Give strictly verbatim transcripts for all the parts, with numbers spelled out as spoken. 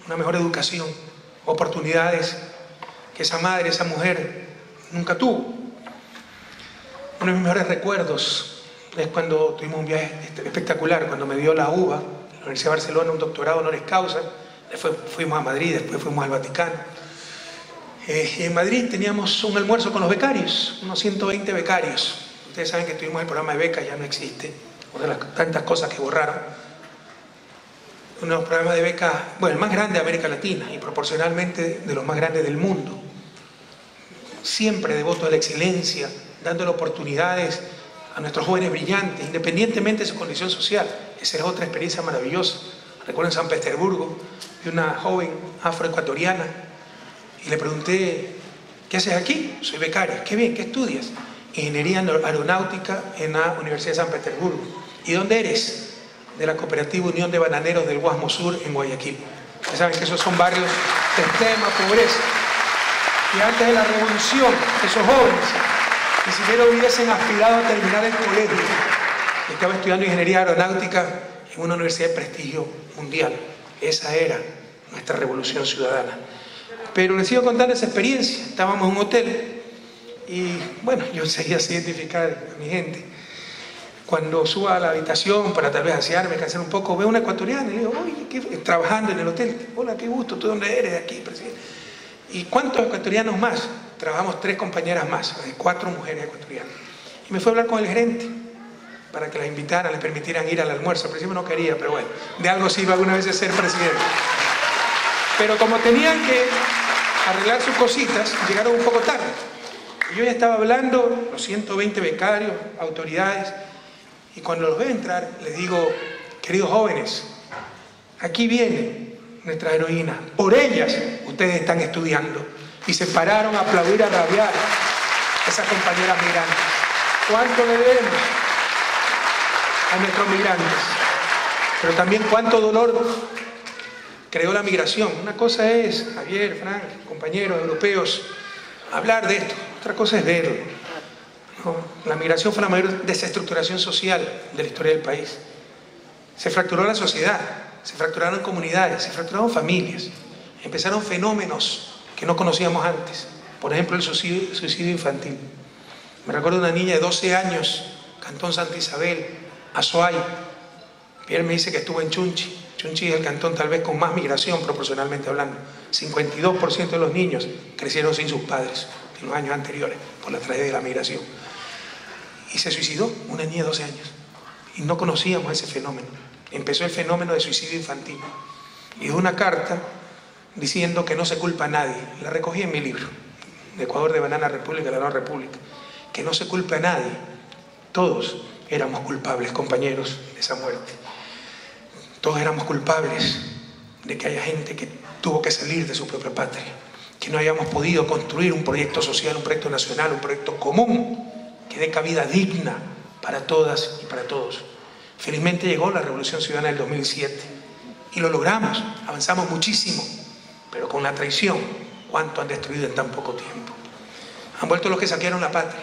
una mejor educación, oportunidades que esa madre, esa mujer nunca tuvo. Uno de mis mejores recuerdos es cuando tuvimos un viaje espectacular, cuando me dio la U B A, la Universidad de Barcelona, un doctorado honoris causa. Después fuimos a Madrid, después fuimos al Vaticano. Eh, en Madrid teníamos un almuerzo con los becarios, unos ciento veinte becarios. Ustedes saben que tuvimos el programa de becas, ya no existe, una de las tantas cosas que borraron. Uno de los programas de becas, bueno, el más grande de América Latina y proporcionalmente de los más grandes del mundo. Siempre devoto a la excelencia, dándole oportunidades a nuestros jóvenes brillantes, independientemente de su condición social. Esa es otra experiencia maravillosa. Recuerdo en San Petersburgo, vi una joven afroecuatoriana y le pregunté, ¿qué haces aquí? Soy becaria. Qué bien, ¿qué estudias? Ingeniería aeronáutica en la Universidad de San Petersburgo. ¿Y dónde eres? De la Cooperativa Unión de Bananeros del Guasmo Sur en Guayaquil. Ustedes saben que esos son barrios de extrema pobreza. Y antes de la revolución, esos jóvenes ni siquiera hubiesen aspirado a terminar el colegio. Estaba estudiando ingeniería aeronáutica en una universidad de prestigio mundial. Esa era nuestra revolución ciudadana. Pero les sigo contando esa experiencia. Estábamos en un hotel y, bueno, yo seguía sin identificar a mi gente. Cuando subo a la habitación para tal vez asearme, cansar un poco, veo una ecuatoriana y le digo, oye, ¿qué? Trabajando en el hotel. Hola, qué gusto, ¿tú dónde eres? De aquí, presidente. ¿Y cuántos ecuatorianos más? Trabajamos tres compañeras más, cuatro mujeres ecuatorianas. Y me fue a hablar con el gerente para que las invitaran, les permitieran ir al almuerzo. Al principio no quería, pero bueno, de algo sirve alguna vez de ser presidente. Pero como tenían que arreglar sus cositas, llegaron un poco tarde. Y yo ya estaba hablando, los ciento veinte becarios, autoridades, y cuando los veo entrar, les digo, queridos jóvenes, aquí viene nuestra heroína. Por ellas, ustedes están estudiando. Y se pararon a aplaudir, a rabiar a esas compañeras migrantes. ¿Cuánto le debemos a nuestros migrantes? Pero también cuánto dolor creó la migración. Una cosa es, Javier, Frank, compañeros europeos, hablar de esto. Otra cosa es verlo. ¿No? La migración fue la mayor desestructuración social de la historia del país. Se fracturó la sociedad, se fracturaron comunidades, se fracturaron familias. Empezaron fenómenos que no conocíamos antes. Por ejemplo, el suicidio, suicidio infantil. Me recuerdo una niña de doce años, Cantón Santa Isabel, Azuay. Pierre me dice que estuvo en Chunchi. Chunchi es el cantón tal vez con más migración proporcionalmente hablando. cincuenta y dos por ciento de los niños crecieron sin sus padres en los años anteriores por la tragedia de la migración. Y se suicidó una niña de doce años. Y no conocíamos ese fenómeno. Empezó el fenómeno de suicidio infantil. Y de una carta diciendo que no se culpa a nadie. La recogí en mi libro, de Ecuador de Banana República, la Nueva República. Que no se culpe a nadie. Todos éramos culpables, compañeros, de esa muerte. Todos éramos culpables de que haya gente que tuvo que salir de su propia patria. Que no hayamos podido construir un proyecto social, un proyecto nacional, un proyecto común que dé cabida digna para todas y para todos. Felizmente llegó la Revolución Ciudadana del dos mil siete y lo logramos, avanzamos muchísimo. Pero con la traición, ¿cuánto han destruido en tan poco tiempo? Han vuelto los que saquearon la patria.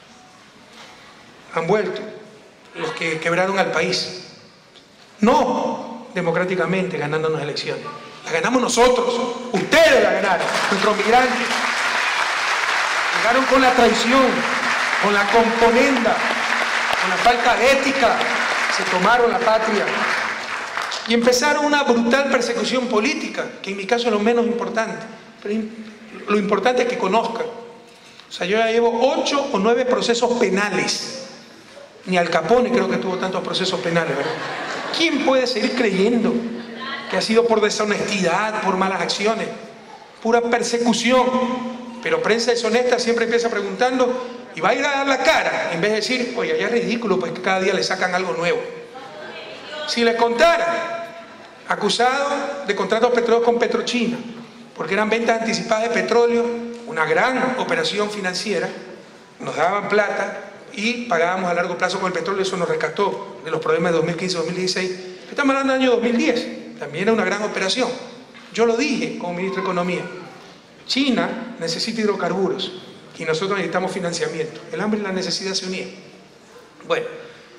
Han vuelto los que quebraron al país. No democráticamente ganándonos elecciones. La ganamos nosotros. Ustedes la ganaron, nuestros migrantes. Llegaron con la traición, con la componenda, con la falta de ética. Se tomaron la patria. Y empezaron una brutal persecución política, que en mi caso es lo menos importante. Pero lo importante es que conozcan. O sea, yo ya llevo ocho o nueve procesos penales. Ni Al Capone creo que tuvo tantos procesos penales, ¿verdad? ¿Quién puede seguir creyendo que ha sido por deshonestidad, por malas acciones? Pura persecución. Pero prensa deshonesta siempre empieza preguntando y va a ir a dar la cara, en vez de decir, oye, ya es ridículo, pues que cada día le sacan algo nuevo. Si les contara, acusado de contratos petroleros con Petrochina, porque eran ventas anticipadas de petróleo, una gran operación financiera, nos daban plata y pagábamos a largo plazo con el petróleo, eso nos rescató de los problemas de dos mil quince a dos mil dieciséis. Estamos hablando del año dos mil diez, también era una gran operación. Yo lo dije como ministro de Economía, China necesita hidrocarburos y nosotros necesitamos financiamiento. El hambre y la necesidad se unían. Bueno,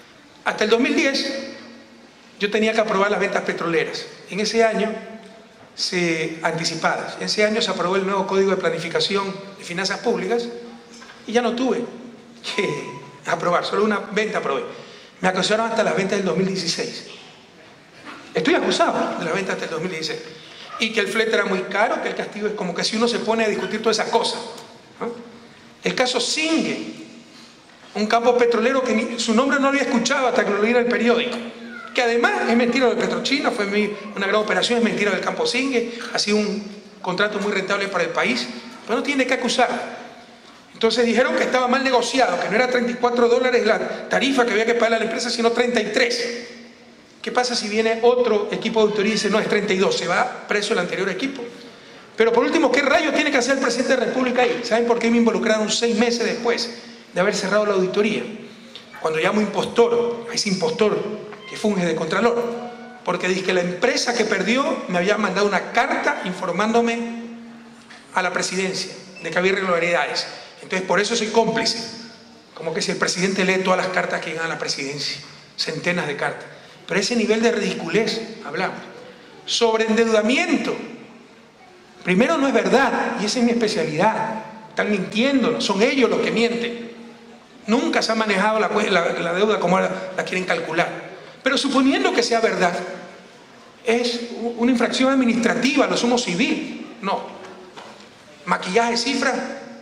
hasta el dos mil diez yo tenía que aprobar las ventas petroleras. En ese año se, anticipadas. En ese año se aprobó el nuevo Código de Planificación de Finanzas Públicas y ya no tuve que aprobar, solo una venta aprobé. Me acusaron hasta las ventas del dos mil dieciséis. Estoy acusado de las ventas hasta el dos mil dieciséis. Y que el flete era muy caro, que el castigo es como que si uno se pone a discutir todas esas cosas, ¿no? El caso Singue, un campo petrolero que ni, su nombre no había escuchado hasta que lo leí en el periódico, que además es mentira de Petrochina, fue muy, una gran operación, es mentira del campo Singue, ha sido un contrato muy rentable para el país, pero no tiene que acusar. Entonces dijeron que estaba mal negociado, que no era treinta y cuatro dólares la tarifa que había que pagar a la empresa, sino treinta y tres. ¿Qué pasa si viene otro equipo de auditoría y dice no, es treinta y dos? Se va preso el anterior equipo. Pero por último, ¿qué rayos tiene que hacer el presidente de la República ahí? ¿Saben por qué me involucraron seis meses después de haber cerrado la auditoría? Cuando llamo impostor a ese impostor que funge de contralor, porque dice que la empresa que perdió me había mandado una carta informándome a la presidencia de que había irregularidades. Entonces por eso soy cómplice. Como que si el presidente lee todas las cartas que llegan a la presidencia, centenas de cartas. Pero ese nivel de ridiculez hablamos. Sobre endeudamiento. Primero, no es verdad, y esa es mi especialidad. Están mintiéndonos, son ellos los que mienten. Nunca se ha manejado la, la, la deuda como la, la quieren calcular. Pero suponiendo que sea verdad, es una infracción administrativa, lo sumo civil. No. Maquillaje de cifras,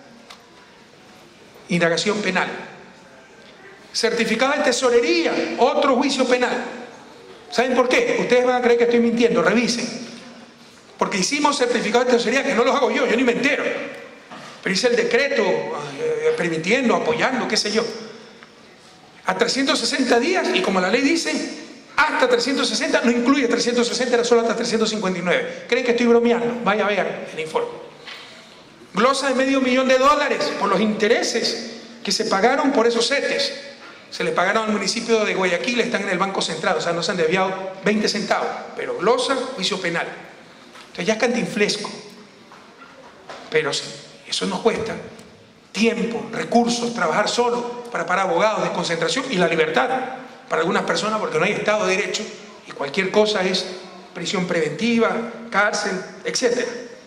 indagación penal. Certificado de tesorería, otro juicio penal. ¿Saben por qué? Ustedes van a creer que estoy mintiendo, revisen. Porque hicimos certificados de tesorería, que no los hago yo, yo ni me entero. Pero hice el decreto, eh, permitiendo, apoyando, qué sé yo. A trescientos sesenta días, y como la ley dice, hasta trescientos sesenta, no incluye trescientos sesenta, era solo hasta trescientos cincuenta y nueve. ¿Creen que estoy bromeando? Vaya a ver el informe. Glosa de medio millón de dólares por los intereses que se pagaron por esos CETES. Se le pagaron al municipio de Guayaquil, están en el Banco Central, o sea, no se han desviado veinte centavos. Pero glosa, juicio penal. Entonces ya es cantinflesco. Pero sí, eso nos cuesta tiempo, recursos, trabajar solo para pagar abogados, desconcentración y la libertad para algunas personas, porque no hay Estado de Derecho y cualquier cosa es prisión preventiva, cárcel, etcétera.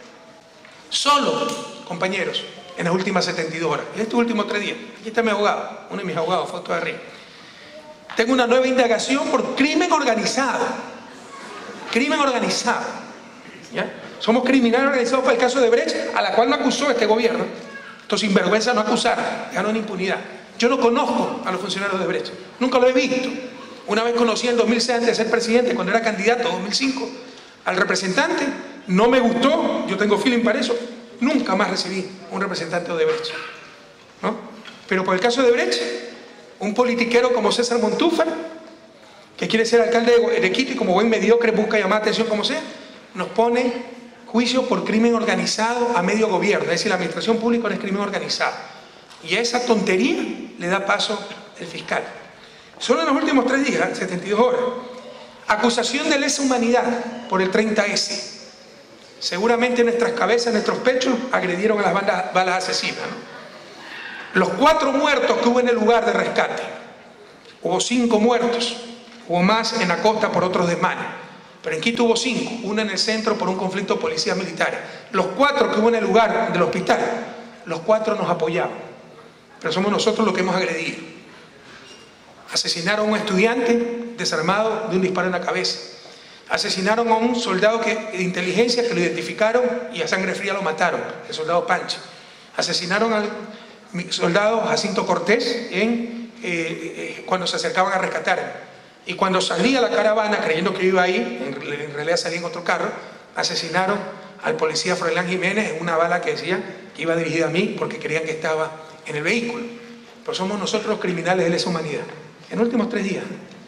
Solo, compañeros, en las últimas setenta y dos horas, en estos últimos tres días, aquí está mi abogado, uno de mis abogados, foto de arriba. Tengo una nueva indagación por crimen organizado. Crimen organizado. ¿Ya? Somos criminales organizados para el caso de Brecht, a la cual no acusó este gobierno. Estos sinvergüenza no acusaron, dejaron impunidad. Yo no conozco a los funcionarios de Brecht, nunca lo he visto. Una vez conocí en dos mil seis, antes de ser presidente, cuando era candidato, dos mil cinco, al representante, no me gustó, yo tengo feeling para eso, nunca más recibí un representante de Brecht, ¿no? Pero por el caso de Brecht, un politiquero como César Montúfar, que quiere ser alcalde de Quito y como buen mediocre busca llamar atención como sea, nos pone juicio por crimen organizado a medio gobierno, es decir, la administración pública es crimen organizado. Y a esa tontería le da paso el fiscal. Solo en los últimos tres días, setenta y dos horas, acusación de lesa humanidad por el treinta ese. Seguramente en nuestras cabezas, en nuestros pechos, agredieron a las bandas, balas asesinas, ¿no? Los cuatro muertos que hubo en el lugar de rescate, hubo cinco muertos, hubo más en la costa por otros desmanes. Pero en Quito hubo cinco, uno en el centro por un conflicto de policías militares. Los cuatro que hubo en el lugar del hospital, los cuatro nos apoyaban. Pero somos nosotros los que hemos agredido. Asesinaron a un estudiante desarmado de un disparo en la cabeza. Asesinaron a un soldado que, de inteligencia que lo identificaron y a sangre fría lo mataron, el soldado Pancho. Asesinaron al soldado Jacinto Cortés en, eh, eh, cuando se acercaban a rescatar. Y cuando salía la caravana, creyendo que iba ahí, en, en realidad salía en otro carro, asesinaron al policía Froilán Jiménez en una bala que decía que iba dirigida a mí porque querían que estaba en el vehículo. Pero somos nosotros los criminales de lesa humanidad. En los últimos tres días.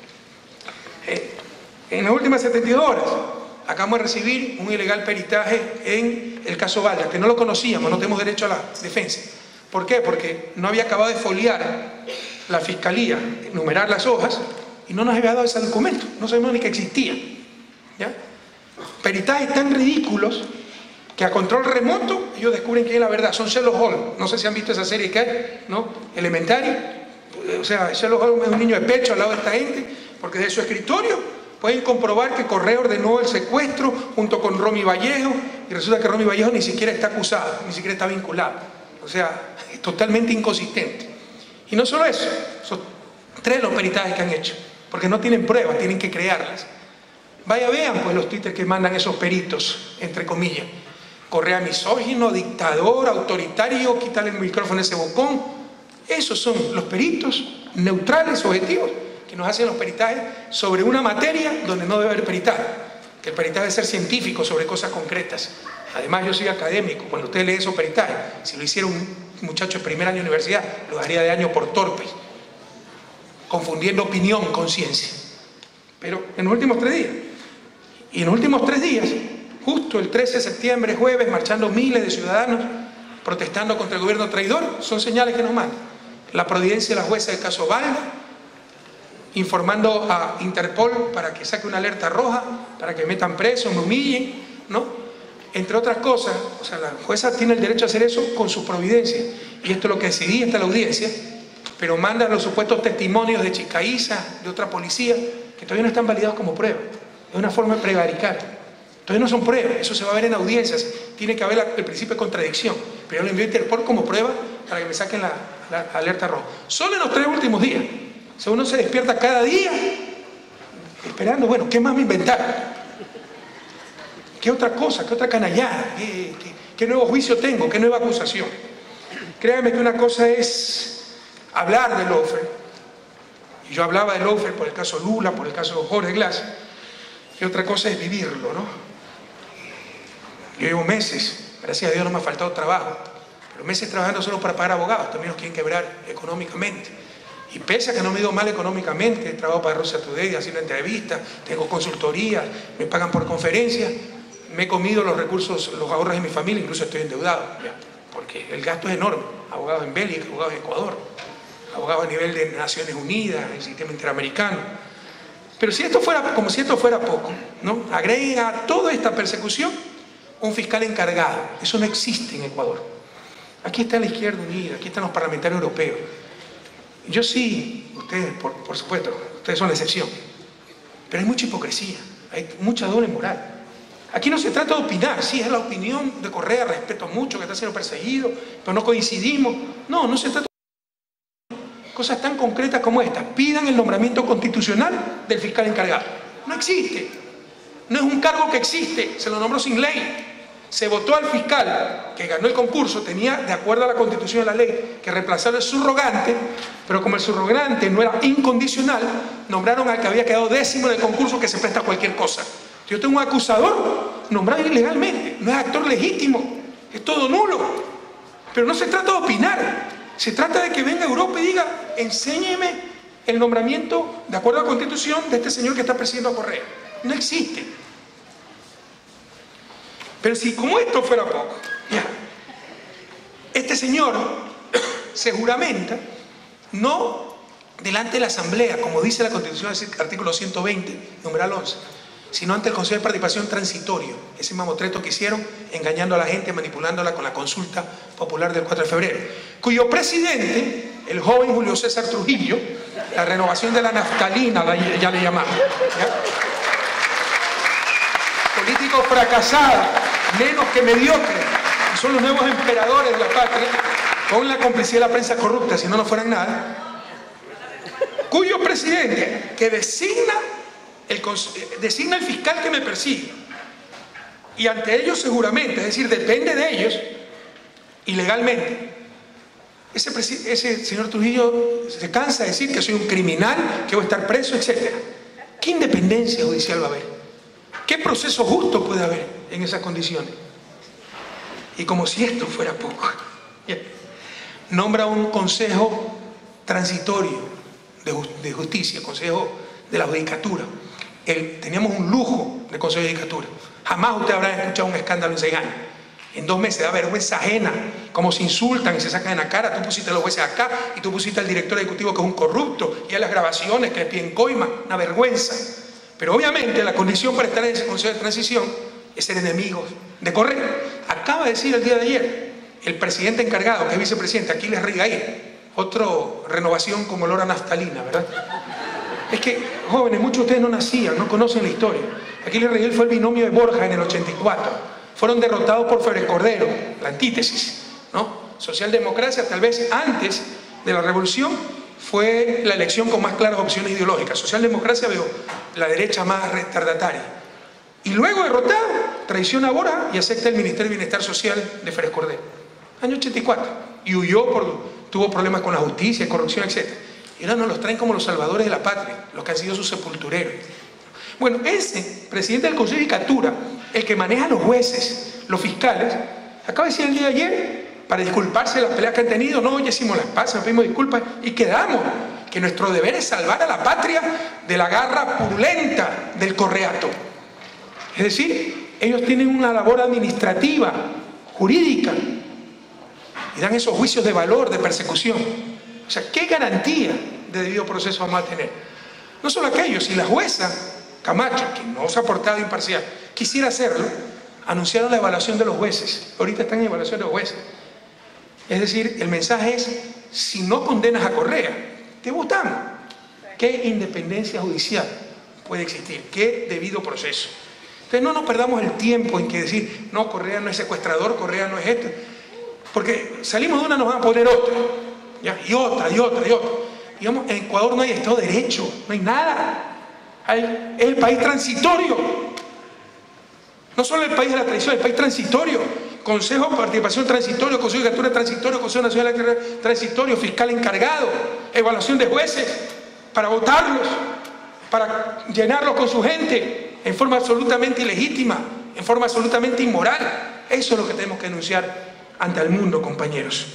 Eh, en las últimas setenta y dos horas, acabamos de recibir un ilegal peritaje en el caso Valda, que no lo conocíamos, no tenemos derecho a la defensa. ¿Por qué? Porque no había acabado de foliar la fiscalía, numerar las hojas, y no nos había dado ese documento, no sabíamos ni que existía. ¿Ya? Peritajes tan ridículos que a control remoto ellos descubren que es la verdad. Son Sherlock Holmes, no sé si han visto esa serie que hay, ¿no? Elementary. O sea, Sherlock Holmes es un niño de pecho al lado de esta gente, porque de su escritorio Pueden comprobar que Correa ordenó el secuestro junto con Romy Vallejo y resulta que Romy Vallejo ni siquiera está acusado, ni siquiera está vinculado. O sea, es totalmente inconsistente. Y no solo eso, son tres los peritajes que han hecho, porque no tienen pruebas, tienen que crearlas. Vaya, vean pues los títulos que mandan esos peritos, entre comillas. Correa misógino, dictador, autoritario, quitarle el micrófono a ese bocón. Esos son los peritos neutrales, objetivos, que nos hacen los peritajes sobre una materia donde no debe haber peritaje. Que el peritaje debe ser científico sobre cosas concretas. Además, yo soy académico. Cuando usted lee esos peritajes, si lo hiciera un muchacho de primer año de universidad, lo daría de año por torpes, confundiendo opinión con ciencia. Pero en los últimos tres días, y en los últimos tres días, justo el trece de septiembre, jueves, marchando miles de ciudadanos protestando contra el gobierno traidor, son señales que nos mandan. La providencia de la jueza del caso Valga, informando a Interpol para que saque una alerta roja, para que metan presos, me humillen, ¿no? Entre otras cosas, o sea, la jueza tiene el derecho a hacer eso con sus providencias, y esto es lo que decidí esta la audiencia, pero manda los supuestos testimonios de Chicaíza, de otra policía, que todavía no están validados como prueba. Es una forma de prevaricar. Entonces no son pruebas, eso se va a ver en audiencias, tiene que haber la, el principio de contradicción. Pero yo lo envío a Interpol como prueba para que me saquen la, la alerta roja. Solo en los tres últimos días. O sea, uno se despierta cada día esperando, bueno, ¿qué más me inventaron? ¿Qué otra cosa? ¿Qué otra canallada? ¿Qué, qué, qué nuevo juicio tengo? ¿Qué nueva acusación? Créanme que una cosa es hablar de lawfare, y yo hablaba de lawfare por el caso Lula, por el caso Jorge Glass, y otra cosa es vivirlo, ¿no? Yo llevo meses, gracias a Dios no me ha faltado trabajo, pero meses trabajando solo para pagar abogados, también nos quieren quebrar económicamente. Y pese a que no me he ido mal económicamente, he trabajado para Russia Today haciendo entrevistas, tengo consultorías, me pagan por conferencias, me he comido los recursos, los ahorros de mi familia, incluso estoy endeudado, ¿ya? Porque el gasto es enorme. Abogados en Bélgica, abogados en Ecuador, abogados a nivel de Naciones Unidas, el sistema interamericano. Pero si esto fuera, como si esto fuera poco, ¿no? Agreguen a toda esta persecución un fiscal encargado. Eso no existe en Ecuador. Aquí está la Izquierda Unida, aquí están los parlamentarios europeos. Yo sí, ustedes, por, por supuesto, ustedes son la excepción. Pero hay mucha hipocresía, hay mucha doble moral. Aquí no se trata de opinar, sí, es la opinión de Correa, respeto mucho que está siendo perseguido, pero no coincidimos. No, no se trata de cosas tan concretas como estas. Pidan el nombramiento constitucional del fiscal encargado. No existe. No es un cargo que existe, se lo nombró sin ley. Se votó al fiscal que ganó el concurso, tenía, de acuerdo a la Constitución y la ley, que reemplazar al subrogante, pero como el subrogante no era incondicional, nombraron al que había quedado décimo en el concurso, que se presta a cualquier cosa. Yo tengo un acusador nombrado ilegalmente, no es actor legítimo, es todo nulo. Pero no se trata de opinar, se trata de que venga a Europa y diga, enséñeme el nombramiento de acuerdo a la Constitución de este señor que está persiguiendo a Correa. No existe. Pero si como esto fuera poco, ya, este señor se juramenta no delante de la Asamblea, como dice la Constitución, artículo ciento veinte, numeral once, sino ante el Consejo de Participación Transitorio, ese mamotreto que hicieron engañando a la gente, manipulándola con la consulta popular del cuatro de febrero, cuyo presidente, el joven Julio César Trujillo, la renovación de la naftalina, ya le llamaban, ¿ya? Político fracasado, menos que mediocre, son los nuevos emperadores de la patria, con la complicidad de la prensa corrupta, si no, no fueran nada, cuyo presidente, que designa el, designa el fiscal que me persigue, y ante ellos se juramenta, es decir, depende de ellos, ilegalmente. Ese, ese señor Trujillo se cansa de decir que soy un criminal, que voy a estar preso, etcétera. ¿Qué independencia judicial va a haber? ¿Qué proceso justo puede haber en esas condiciones? Y como si esto fuera poco, nombra un consejo transitorio de justicia, consejo de la judicatura. El, teníamos un lujo de consejo de judicatura. Jamás usted habrá escuchado un escándalo en seis años. En dos meses da vergüenza ajena, como se insultan y se sacan en la cara. Tú pusiste a los jueces acá y tú pusiste al director ejecutivo que es un corrupto, y a las grabaciones que le piden coima, una vergüenza. Pero obviamente la condición para estar en ese consejo de transición es ser enemigos de Correa. Acaba de decir el día de ayer el presidente encargado, que es vicepresidente, Aquiles Rigaí, otra renovación con olor a naftalina, ¿verdad? Es que, jóvenes, muchos de ustedes no nacían, no conocen la historia. Aquiles Rengel fue el binomio de Borja en el ochenta y cuatro. Fueron derrotados por Febres Cordero, la antítesis, ¿no? Socialdemocracia, tal vez antes de la revolución, fue la elección con más claras opciones ideológicas. Socialdemocracia, veo la derecha más retardataria. Y luego derrotado, traiciona a Borja y acepta el Ministerio de Bienestar Social de Febres Cordero. Año ochenta y cuatro. Y huyó, por, tuvo problemas con la justicia, corrupción, etcétera. Y ahora nos los traen como los salvadores de la patria, los que han sido sus sepultureros. Bueno, ese presidente del Consejo de Judicatura, el que maneja a los jueces, los fiscales, acaba de decir el día de ayer, para disculparse de las peleas que han tenido, no, ya hicimos las paces, nos pedimos disculpas y quedamos, que nuestro deber es salvar a la patria de la garra purulenta del correato. Es decir, ellos tienen una labor administrativa, jurídica, y dan esos juicios de valor, de persecución. O sea, ¿qué garantía de debido proceso vamos a tener? No solo aquellos, si la jueza Camacho, que no se ha portado imparcial, quisiera hacerlo, anunciaron la evaluación de los jueces. Ahorita están en evaluación de los jueces. Es decir, el mensaje es, si no condenas a Correa, te votamos. ¿Qué independencia judicial puede existir? ¿Qué debido proceso? Entonces no nos perdamos el tiempo en que decir, no, Correa no es secuestrador, Correa no es esto. Porque salimos de una, nos van a poner otra. ¿Ya? Y otra, y otra, y otra. Digamos, en Ecuador no hay Estado de Derecho, no hay nada. Hay, es el país transitorio. No solo el país de la traición, el país transitorio. Consejo de Participación transitorio, Consejo de Judicatura transitorio, Consejo Nacional transitorio, fiscal encargado, evaluación de jueces, para votarlos, para llenarlos con su gente, en forma absolutamente ilegítima, en forma absolutamente inmoral. Eso es lo que tenemos que denunciar ante el mundo, compañeros.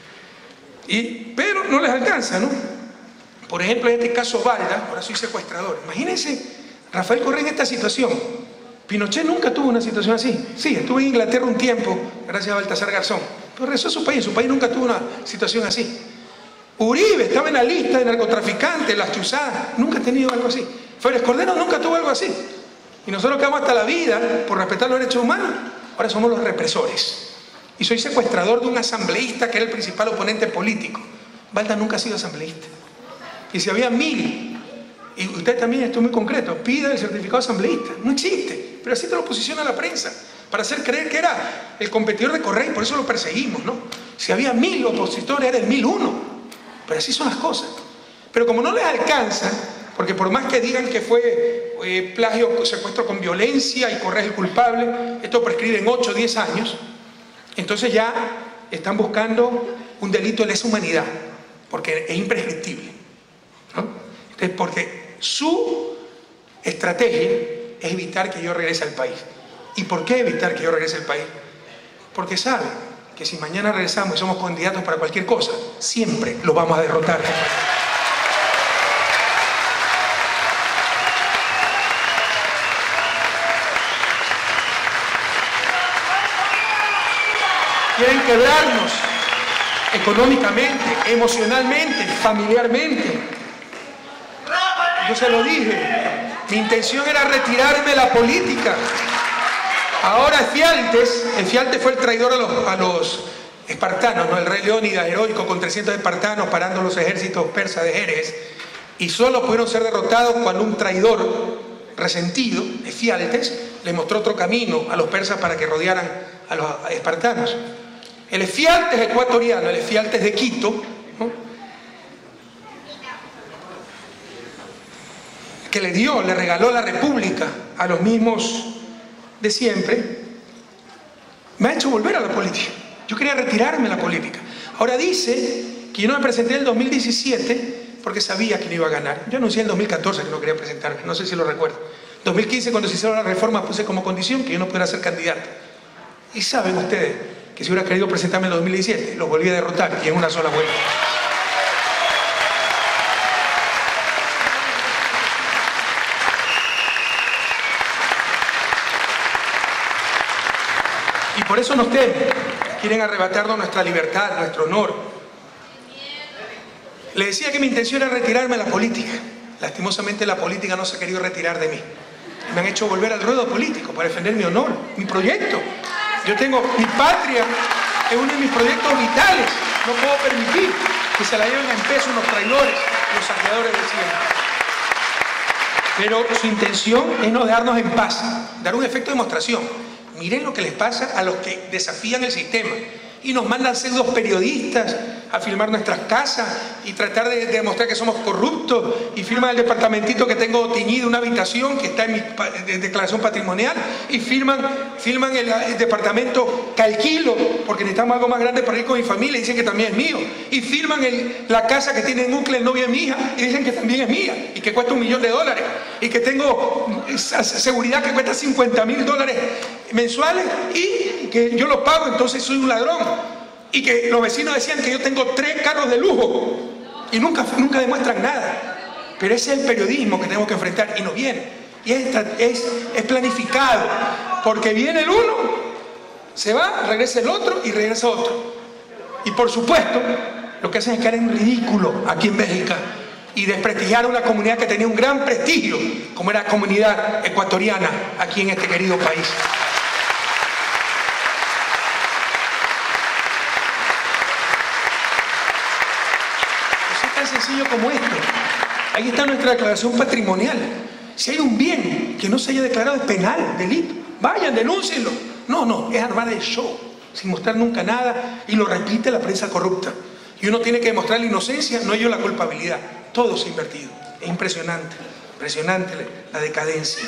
Y, pero no les alcanza, ¿no? Por ejemplo, en este caso Balda, ahora soy secuestrador. Imagínense, Rafael Correa en esta situación. Pinochet nunca tuvo una situación así. Sí, estuve en Inglaterra un tiempo, gracias a Baltasar Garzón. Pero regresó a su país, su país nunca tuvo una situación así. Uribe estaba en la lista de narcotraficantes, las chuzadas, nunca ha tenido algo así. Febres Cordero nunca tuvo algo así. Y nosotros quedamos hasta la vida por respetar los derechos humanos. Ahora somos los represores. Y soy secuestrador de un asambleísta que era el principal oponente político. Balda nunca ha sido asambleísta. Y si había mil, y usted también, esto es muy concreto, pida el certificado asambleísta. No existe, pero así te lo posiciona la prensa, para hacer creer que era el competidor de Correa, y por eso lo perseguimos, ¿no? Si había mil opositores, era el mil uno. Pero así son las cosas. Pero como no les alcanza, porque por más que digan que fue eh, plagio, secuestro con violencia y Correa es el culpable, esto prescribe en ocho o diez años, entonces ya están buscando un delito de lesa humanidad, porque es imprescriptible, ¿no? Entonces, porque su estrategia es evitar que yo regrese al país. ¿Y por qué evitar que yo regrese al país? Porque sabe que si mañana regresamos y somos candidatos para cualquier cosa, siempre lo vamos a derrotar. Quieren quebrarnos económicamente, emocionalmente, familiarmente. Yo se lo dije, mi intención era retirarme de la política. Ahora Efialtes, Efialtes fue el traidor a los, a los espartanos, ¿no? El rey Leónidas, heroico, con trescientos espartanos parando los ejércitos persas de Jerez, y solo pudieron ser derrotados cuando un traidor resentido, Efialtes, le mostró otro camino a los persas para que rodearan a los espartanos. El Efialtes ecuatoriano, el Efialtes de Quito, ¿no? Que le dio, le regaló la república a los mismos de siempre, me ha hecho volver a la política. Yo quería retirarme de la política. Ahora dice que yo no me presenté en el dos mil diecisiete porque sabía que no iba a ganar. Yo anuncié en el dos mil catorce que no quería presentarme, no sé si lo recuerdo. dos mil quince, cuando se hicieron las reformas, puse como condición que yo no pudiera ser candidato. Y saben ustedes que si hubiera querido presentarme en el dos mil diecisiete, lo volví a derrotar y en una sola vuelta. Y por eso nos temen, quieren arrebatarnos nuestra libertad, nuestro honor. Le decía que mi intención era retirarme de la política. Lastimosamente la política no se ha querido retirar de mí. Me han hecho volver al ruedo político para defender mi honor, mi proyecto. Yo tengo, mi patria es uno de mis proyectos vitales. No puedo permitir que se la lleven en peso unos traidores, los saqueadores del cielo. Pero su intención es no dejarnos en paz, dar un efecto de demostración. Miren lo que les pasa a los que desafían el sistema y nos mandan pseudos periodistas a filmar nuestras casas y tratar de, de demostrar que somos corruptos, y firman el departamentito que tengo tiñido, una habitación que está en mi de, declaración patrimonial, y firman, firman el, el departamento que alquilo porque necesitamos algo más grande para ir con mi familia y dicen que también es mío, y firman el, la casa que tiene en Ucla el novio de mi hija y dicen que también es mía y que cuesta un millón de dólares y que tengo seguridad que cuesta cincuenta mil dólares mensuales y que yo lo pago, entonces soy un ladrón. Y que los vecinos decían que yo tengo tres carros de lujo y nunca, nunca demuestran nada. Pero ese es el periodismo que tenemos que enfrentar y nos viene. Y es, es, es planificado, porque viene el uno, se va, regresa el otro y regresa otro. Y por supuesto, lo que hacen es caer en ridículo aquí en México y desprestigiar a una comunidad que tenía un gran prestigio, como era la comunidad ecuatoriana aquí en este querido país. Sencillo como esto. Ahí está nuestra declaración patrimonial. Si hay un bien que no se haya declarado es penal, delito, vayan, denúncienlo. No, no, es armar el show sin mostrar nunca nada, y lo repite la prensa corrupta. Y uno tiene que demostrar la inocencia, no yo la culpabilidad. Todo se ha invertido. Es impresionante, impresionante la decadencia.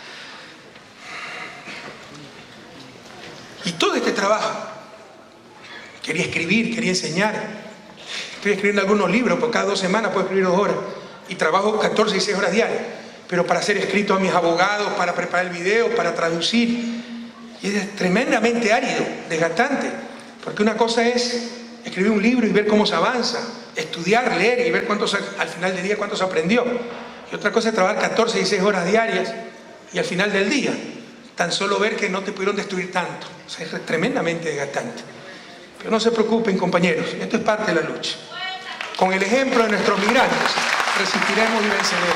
Y todo este trabajo, quería escribir, quería enseñar. Estoy escribiendo algunos libros, por cada dos semanas puedo escribir dos horas. Y trabajo catorce y seis horas diarias. Pero para hacer escrito a mis abogados, para preparar el video, para traducir. Y es tremendamente árido, desgastante. Porque una cosa es escribir un libro y ver cómo se avanza. Estudiar, leer y ver cuánto se, al final del día cuánto se aprendió. Y otra cosa es trabajar catorce y seis horas diarias y al final del día tan solo ver que no te pudieron destruir tanto. O sea, es tremendamente desgastante. Pero no se preocupen, compañeros, esto es parte de la lucha. Con el ejemplo de nuestros migrantes resistiremos y venceremos.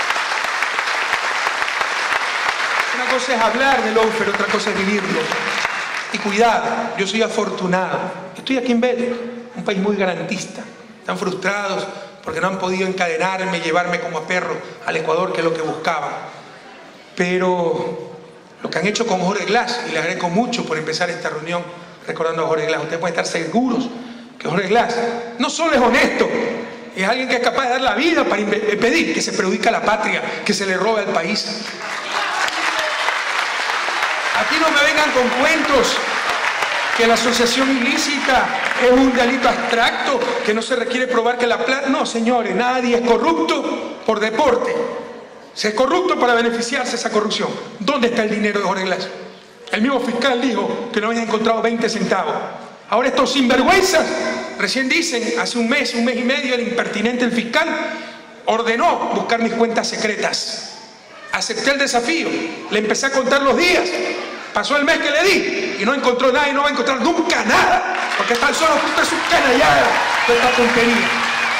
Una cosa es hablar del lawfare, otra cosa es vivirlo. Y cuidado, yo soy afortunado. Estoy aquí en Bélgica, un país muy garantista. Están frustrados porque no han podido encadenarme, llevarme como a perro al Ecuador, que es lo que buscaban. Pero lo que han hecho con Jorge Glass, y le agradezco mucho por empezar esta reunión recordando a Jorge Glass, ustedes pueden estar seguros que Jorge Glass no solo es honesto, es alguien que es capaz de dar la vida para impedir que se perjudique a la patria, que se le robe al país. Aquí no me vengan con cuentos que la asociación ilícita es un delito abstracto, que no se requiere probar que la plata... No, señores, nadie es corrupto por deporte. Se es corrupto para beneficiarse de esa corrupción. ¿Dónde está el dinero de Jorge Glass? El mismo fiscal dijo que no habían encontrado veinte centavos. Ahora estos sinvergüenzas, recién dicen, hace un mes, un mes y medio, el impertinente el fiscal ordenó buscar mis cuentas secretas. Acepté el desafío, le empecé a contar los días. Pasó el mes que le di y no encontró nada y no va a encontrar nunca nada, porque está solo fruto de su canallada de esta tontería.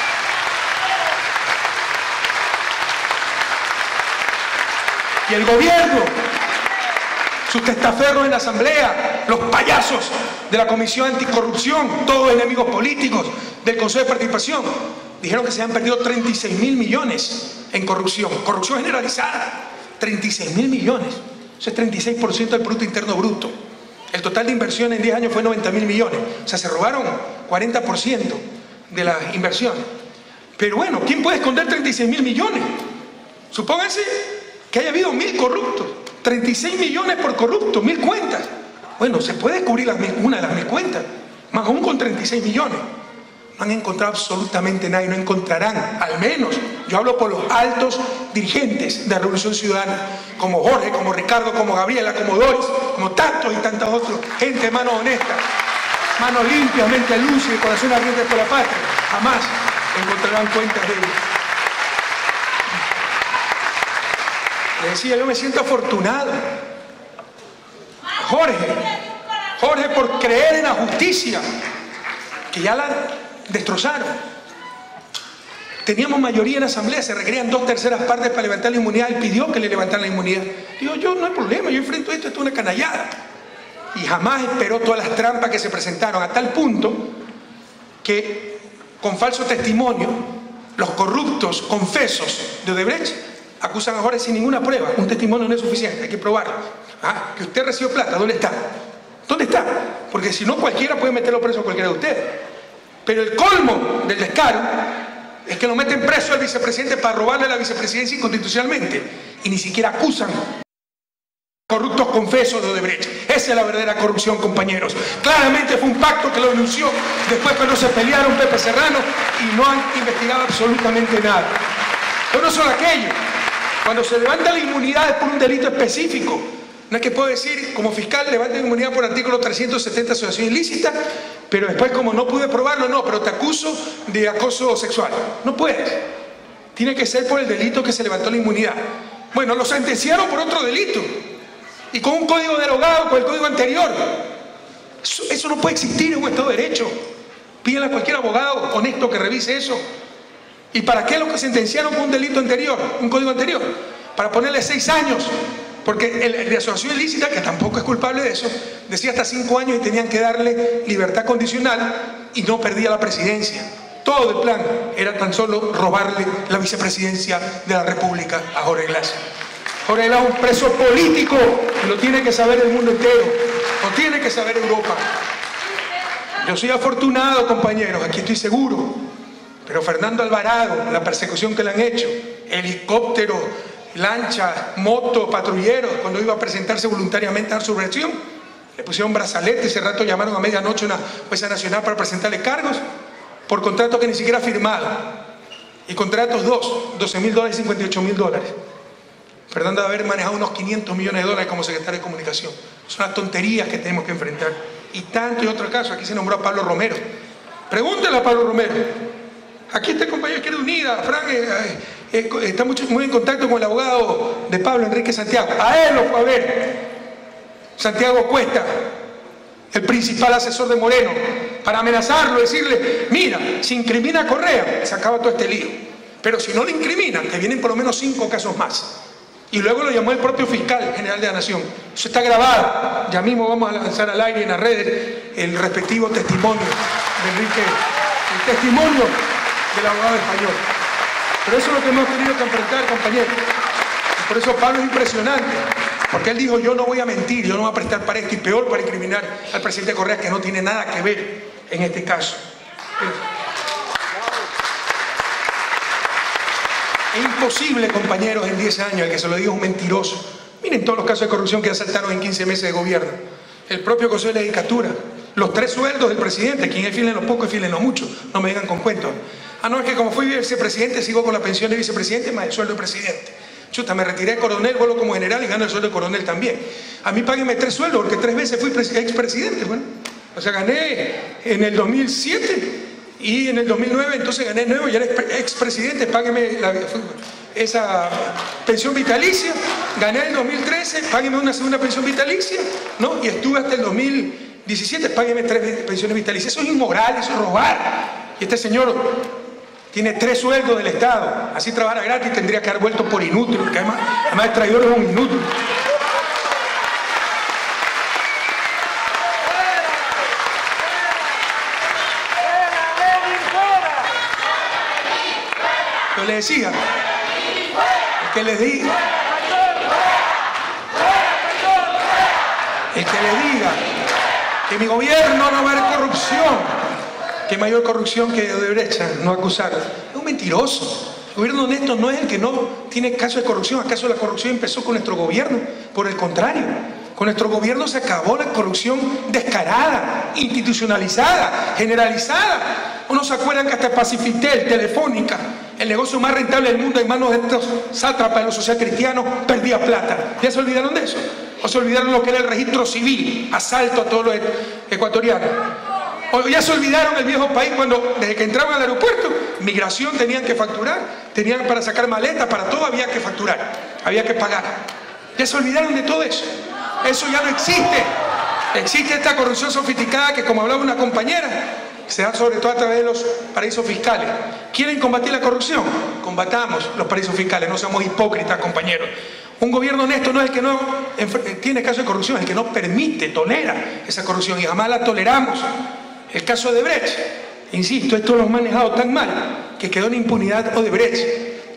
Y el gobierno, sus testaferros en la asamblea, los payasos de la Comisión Anticorrupción, todos enemigos políticos del Consejo de Participación, dijeron que se han perdido treinta y seis mil millones en corrupción, corrupción generalizada, treinta y seis mil millones, eso es treinta y seis por ciento del Producto Interno Bruto. El total de inversión en diez años fue noventa mil millones, o sea, se robaron cuarenta por ciento de las inversiones. Pero bueno, ¿quién puede esconder treinta y seis mil millones? Supónganse que haya habido mil corruptos, treinta y seis millones por corrupto, mil cuentas. Bueno, se puede descubrir las mil, una de las mil cuentas, más aún con treinta y seis millones. No han encontrado absolutamente nada y no encontrarán, al menos, yo hablo por los altos dirigentes de la Revolución Ciudadana, como Jorge, como Ricardo, como Gabriela, como Doris, como tantos y tantas otras, gente, manos honestas, manos limpias, mente lúcida y corazón ardiente por la patria, jamás encontrarán cuentas de ellos. Le decía, yo me siento afortunado. Jorge, Jorge por creer en la justicia, que ya la destrozaron. Teníamos mayoría en la asamblea, se requerían dos terceras partes para levantar la inmunidad. Él pidió que le levantaran la inmunidad. Digo, yo no hay problema, yo enfrento esto, esto es una canallada. Y jamás esperó todas las trampas que se presentaron, a tal punto que con falso testimonio los corruptos confesos de Odebrecht Acusan a Jorge sin ninguna prueba. Un testimonio no es suficiente, hay que probarlo. Ah, que usted recibió plata, ¿dónde está? ¿Dónde está? Porque si no, cualquiera puede meterlo preso a cualquiera de ustedes. Pero el colmo del descaro es que lo meten preso al vicepresidente para robarle la vicepresidencia inconstitucionalmente. Y ni siquiera acusan corruptos confesos de Odebrecht. Esa es la verdadera corrupción, compañeros. Claramente fue un pacto que lo denunció después cuando se pelearon Pepe Serrano y no han investigado absolutamente nada. Pero no solo aquello. Cuando se levanta la inmunidad es por un delito específico. No es que puedo decir, como fiscal, levanta la inmunidad por artículo trescientos setenta, asociación ilícita, pero después como no pude probarlo, no, pero te acuso de acoso sexual. No puedes. Tiene que ser por el delito que se levantó la inmunidad. Bueno, lo sentenciaron por otro delito. Y con un código derogado, con el código anterior. Eso, eso no puede existir en un Estado de Derecho. Pídenle a cualquier abogado honesto que revise eso. ¿Y para qué lo que sentenciaron con un delito anterior, un código anterior? Para ponerle seis años. Porque el, el de asociación ilícita, que tampoco es culpable de eso, decía hasta cinco años y tenían que darle libertad condicional y no perdía la presidencia. Todo el plan era tan solo robarle la vicepresidencia de la República a Jorge Glass. Jorge Glass es un preso político y lo tiene que saber el mundo entero, lo tiene que saber Europa. Yo soy afortunado, compañeros, aquí estoy seguro, pero Fernando Alvarado, la persecución que le han hecho, helicóptero, lancha, moto, patrulleros, cuando iba a presentarse voluntariamente a dar su versión, le pusieron brazalete, ese rato llamaron a medianoche a una jueza nacional para presentarle cargos por contratos que ni siquiera ha firmado, y contratos dos, doce mil dólares y cincuenta y ocho mil dólares. Fernando debe haber manejado unos quinientos millones de dólares como secretario de Comunicación. Son las tonterías que tenemos que enfrentar. Y tanto y otro caso, aquí se nombró a Pablo Romero. Pregúntale a Pablo Romero. Aquí está el compañero de Izquierda Unida, Frank, eh, eh, está mucho, muy en contacto con el abogado de Pablo, Enrique Santiago. A él lo fue a ver Santiago Cuesta, el principal asesor de Moreno, para amenazarlo, decirle, mira, si incrimina a Correa, se acaba todo este lío. Pero si no le incriminan, que vienen por lo menos cinco casos más. Y luego lo llamó el propio fiscal general de la Nación. Eso está grabado. Ya mismo vamos a lanzar al aire en las redes el respectivo testimonio de Enrique, el testimonio del abogado español. Pero eso es lo que hemos tenido que enfrentar, compañeros. Y por eso Pablo es impresionante, porque él dijo, yo no voy a mentir, yo no voy a prestar para esto, y peor para incriminar al presidente Correa, que no tiene nada que ver en este caso. Es imposible, compañeros, en diez años, el que se lo diga es un mentiroso. Miren todos los casos de corrupción que asaltaron en quince meses de gobierno. El propio Consejo de la Judicatura, los tres sueldos del presidente, quien es fiel en lo poco y fiel en lo mucho, no me vengan con cuentos. Ah, no, es que como fui vicepresidente, sigo con la pensión de vicepresidente más el sueldo de presidente. Chuta, me retiré de coronel, vuelvo como general y gano el sueldo de coronel también. A mí páguenme tres sueldos, porque tres veces fui expresidente, bueno. O sea, gané en el dos mil siete... y en el dos mil nueve entonces gané nuevo, ya era expresidente, págueme la, esa pensión vitalicia. Gané en el dos mil trece, págueme una segunda pensión vitalicia, ¿no? Y estuve hasta el dos mil diecisiete, págueme tres pensiones vitalicias. Eso es inmoral, eso es robar. Y este señor tiene tres sueldos del Estado. Así trabajara gratis tendría que haber vuelto por inútil, porque además, además el traidor es un inútil. Yo le decía, el que les diga, el que le diga que mi gobierno no va a haber corrupción, que mayor corrupción que Odebrecht, no acusar, es un mentiroso. El gobierno honesto no es el que no tiene caso de corrupción. ¿Acaso la corrupción empezó con nuestro gobierno? Por el contrario, con nuestro gobierno se acabó la corrupción descarada, institucionalizada, generalizada. ¿O no se acuerdan que hasta Pacifitel, Telefónica, el negocio más rentable del mundo en manos de estos sátrapas de los socialcristianos, perdía plata? ¿Ya se olvidaron de eso? ¿O se olvidaron lo que era el registro civil, asalto a todos los ecuatorianos? ¿O ya se olvidaron el viejo país cuando desde que entraban al aeropuerto, migración tenían que facturar, tenían para sacar maletas, para todo había que facturar, había que pagar? ¿Ya se olvidaron de todo eso? Eso ya no existe. Existe esta corrupción sofisticada que, como hablaba una compañera, se da sobre todo a través de los paraísos fiscales. ¿Quieren combatir la corrupción? Combatamos los paraísos fiscales, no seamos hipócritas, compañeros. Un gobierno honesto no es el que no tiene caso de corrupción, es el que no permite, tolera esa corrupción, y jamás la toleramos. El caso de Odebrecht, insisto, esto lo han manejado tan mal que quedó en impunidad Odebrecht.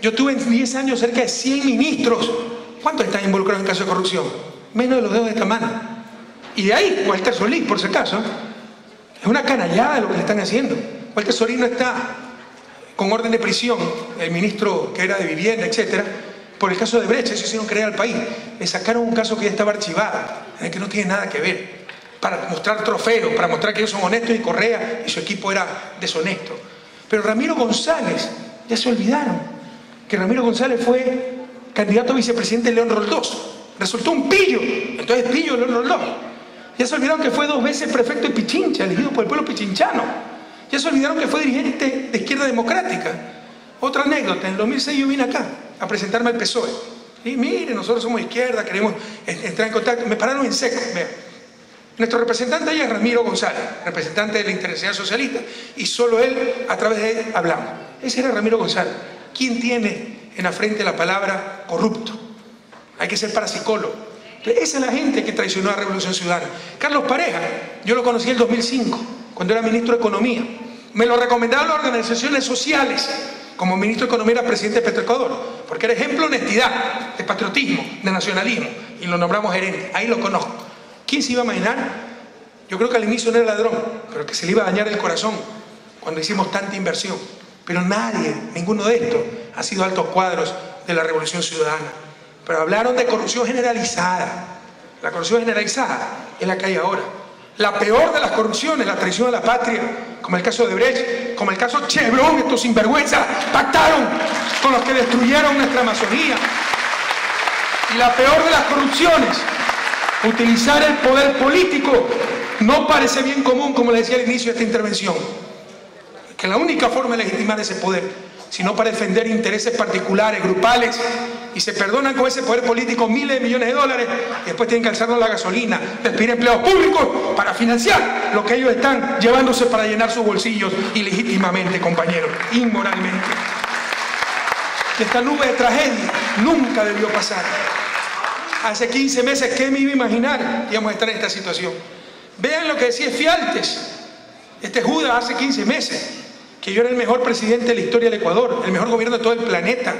Yo tuve en diez años cerca de cien ministros. ¿Cuántos están involucrados en casos de corrupción? Menos de los dedos de esta mano. Y de ahí, Walter Solís, por si acaso, es una canallada lo que le están haciendo. Walter Solís no está con orden de prisión, el ministro que era de vivienda, etcétera, por el caso de Brecht. Eso hicieron creer al país. Le sacaron un caso que ya estaba archivado, en el que no tiene nada que ver, para mostrar trofeos, para mostrar que ellos son honestos y Correa y su equipo era deshonesto. Pero Ramiro González, ya se olvidaron que Ramiro González fue candidato a vicepresidente de León Roldós. Resultó un pillo, entonces pillo León Roldós. Ya se olvidaron que fue dos veces prefecto de Pichincha, elegido por el pueblo pichinchano. Ya se olvidaron que fue dirigente de Izquierda Democrática. Otra anécdota, en el dos mil seis yo vine acá a presentarme al P S O E. Y mire, nosotros somos izquierda, queremos entrar en contacto. Me pararon en seco, vean. Nuestro representante ahí es Ramiro González, representante de la Internacional Socialista, y solo él, a través de él, hablamos. Ese era Ramiro González. ¿Quién tiene en la frente la palabra corrupto? Hay que ser parapsicólogo. Entonces, esa es la gente que traicionó a la Revolución Ciudadana. Carlos Pareja, yo lo conocí en el dos mil cinco, cuando era ministro de Economía. Me lo recomendaban las organizaciones sociales. Como ministro de Economía era presidente de Petroecuador, porque era ejemplo de honestidad, de patriotismo, de nacionalismo, y lo nombramos gerente. Ahí lo conozco. ¿Quién se iba a imaginar? Yo creo que al inicio no era ladrón, pero que se le iba a dañar el corazón cuando hicimos tanta inversión. Pero nadie, ninguno de estos, ha sido altos cuadros de la Revolución Ciudadana. Pero hablaron de corrupción generalizada. La corrupción generalizada es la que hay ahora. La peor de las corrupciones, la traición a la patria, como el caso de Brecht, como el caso Chevron. Estos sinvergüenzas pactaron con los que destruyeron nuestra Amazonía. Y la peor de las corrupciones, utilizar el poder político no parece bien común, como le decía al inicio de esta intervención, que la única forma de legitimar ese poder, sino para defender intereses particulares, grupales, y se perdonan con ese poder político miles de millones de dólares, y después tienen que alzarnos la gasolina, despedir empleados públicos para financiar lo que ellos están llevándose para llenar sus bolsillos ilegítimamente, compañeros, inmoralmente. Esta nube de tragedia nunca debió pasar. Hace quince meses, ¿qué me iba a imaginar que íbamos a estar en esta situación? Vean lo que decía Fialtes, este Judas, hace quince meses, que yo era el mejor presidente de la historia del Ecuador, el mejor gobierno de todo el planeta,